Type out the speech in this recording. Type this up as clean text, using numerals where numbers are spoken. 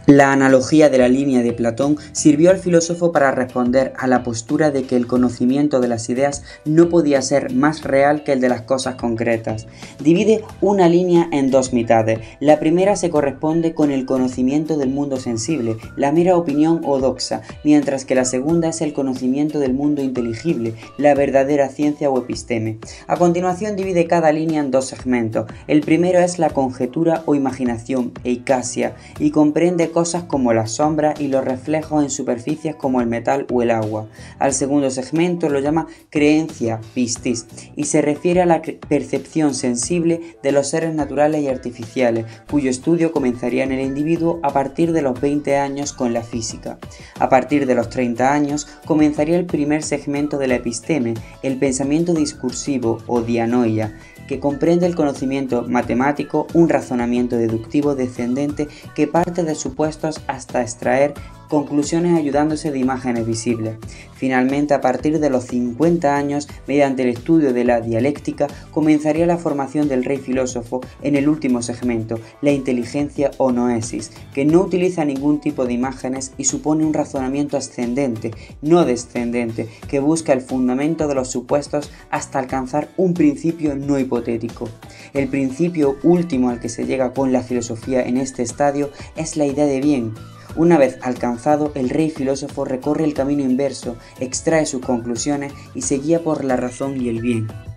La analogía de la línea de Platón sirvió al filósofo para responder a la postura de que el conocimiento de las ideas no podía ser más real que el de las cosas concretas. Divide una línea en dos mitades. La primera se corresponde con el conocimiento del mundo sensible, la mera opinión o doxa, mientras que la segunda es el conocimiento del mundo inteligible, la verdadera ciencia o episteme. A continuación divide cada línea en dos segmentos. El primero es la conjetura o imaginación, eicasia, y comprende cosas como las sombras y los reflejos en superficies como el metal o el agua. Al segundo segmento lo llama creencia, pistis, y se refiere a la percepción sensible de los seres naturales y artificiales, cuyo estudio comenzaría en el individuo a partir de los 20 años con la física. A partir de los 30 años comenzaría el primer segmento de la episteme, el pensamiento discursivo o dianoia, que comprende el conocimiento matemático, un razonamiento deductivo descendente que parte de supuestos hasta extraer conclusiones ayudándose de imágenes visibles. Finalmente, a partir de los 50 años, mediante el estudio de la dialéctica, comenzaría la formación del rey filósofo en el último segmento, la inteligencia o noesis, que no utiliza ningún tipo de imágenes y supone un razonamiento ascendente, no descendente, que busca el fundamento de los supuestos hasta alcanzar un principio no hipotético. El principio último al que se llega con la filosofía en este estadio es la idea de bien. Una vez alcanzado, el rey filósofo recorre el camino inverso, extrae sus conclusiones y se guía por la razón y el bien.